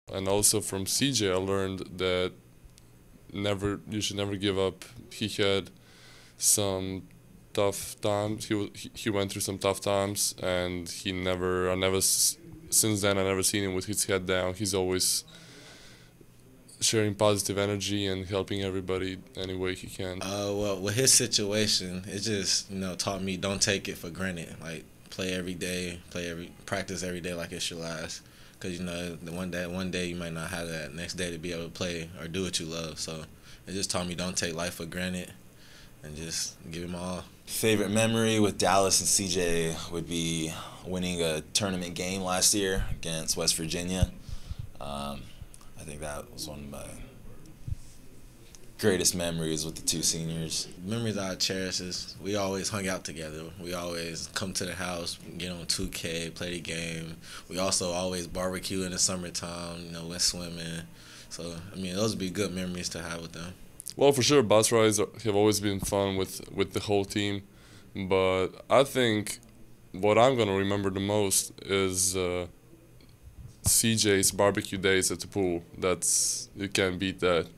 And also from CJ, I learned that you should never give up. He had some tough times. He went through some tough times, and since then I never seen him with his head down. He's always sharing positive energy and helping everybody any way he can. Well, with his situation, it just taught me don't take it for granted. Like play every day, practice every day like it's your last. Cause the one day you might not have that next day to be able to play or do what you love. So it just taught me don't take life for granted and just give it my all. Favorite memory with Dallas and CJ would be winning a tournament game last year against West Virginia. I think that was one of my greatest memories with the two seniors. Memories I cherish is we always hung out together. We always come to the house, get on 2K, play the game. We also always barbecue in the summertime, went swimming. So, those would be good memories to have with them. Well, for sure, bus rides have always been fun with the whole team, but I think what I'm gonna remember the most is CJ's barbecue days at the pool. You can't beat that.